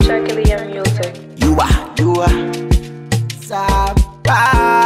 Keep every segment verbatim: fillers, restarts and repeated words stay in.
Shakilian music. You are, you are Sapa.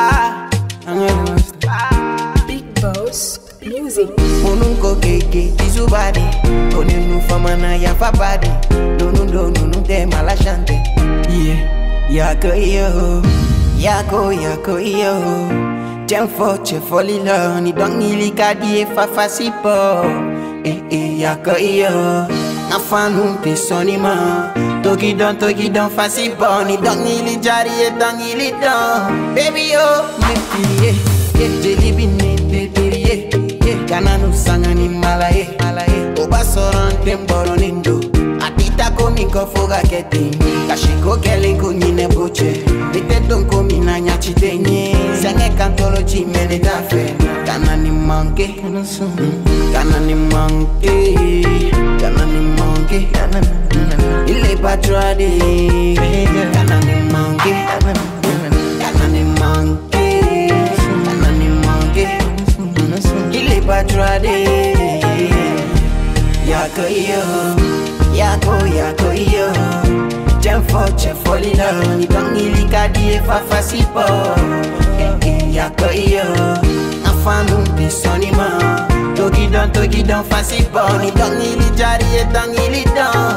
Big Boss Music. Mununko keke izubade. Onenu famana ya fabade. Donu donu nute malashante. Yeah, yako yo, yako yako yo. Tiens fort, tu folie là. Ni donc ni li kadie fa fasipo. Eh eh yako yo. Enfin nous personnellement. Toki don, toki don, fasi bon. Ni donc ni li jari et donc ni li don. Baby yo, me pilier. Yeah, jelly bini pilier. Yeah, kana nu sanga ni malaye. Malaye. Oba soran temboro nindo. Atita ko niko foga keti. Kashiko kele ko nyine boche. Bite don ko mina nyachi tenye. Senge kantolo chi mene dafe. Kana ni manke. Kana ni manke. Kana ni manke. Kana ni il est pas trop dit. Kana ni manke. Kana ni manke. Kana ni manke. Il est pas trop dit. Yako yo, yako yako yo. Tiens fort, tiens folie là. Ni donc il y a dit fa fasipo. Yako yo, enfin nous personnellement. Toki don, toki don, fasipo. Ni donc il y a dit et donc il y a.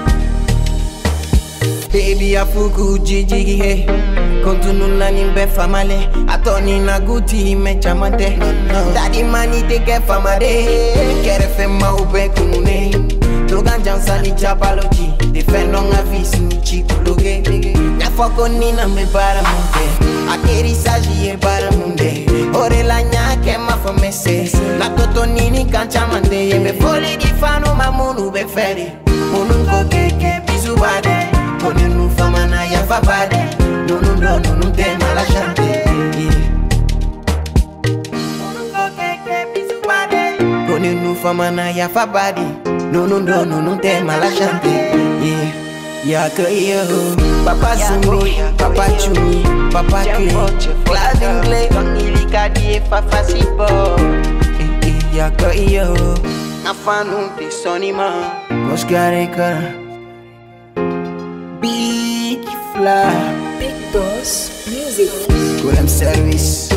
Baby afuku jijigi he. Kontunu na nimbe famale. Atoni na guti me chamante. Daddy mani teke famade. Kere fema ube kumune. Togan jansa ni chapalochi. Defendo nga visi ni chikuloge. Na foko ni na me para munde. Akeri saji e para munde. Ore la nyake ma famese. Na toto nini kanchamande. Yeme foli di fano mamunu be feri. Mununko keke bizubade. Onenu famana ya fabade. No no no no no te mala chante. Onunko keke bizubade. Onenu famana ya fabade. No no no no no te mala chante. Yeah, yako yo. Papa Zumbi, Papa Chumi, Papa Kle, Clad Ingle, Tongili Kadie Fafasipo. Eh eh yako yo. Nafanu pisonima. Oscareka. Big Fly. Big Boss Music. Golem Service.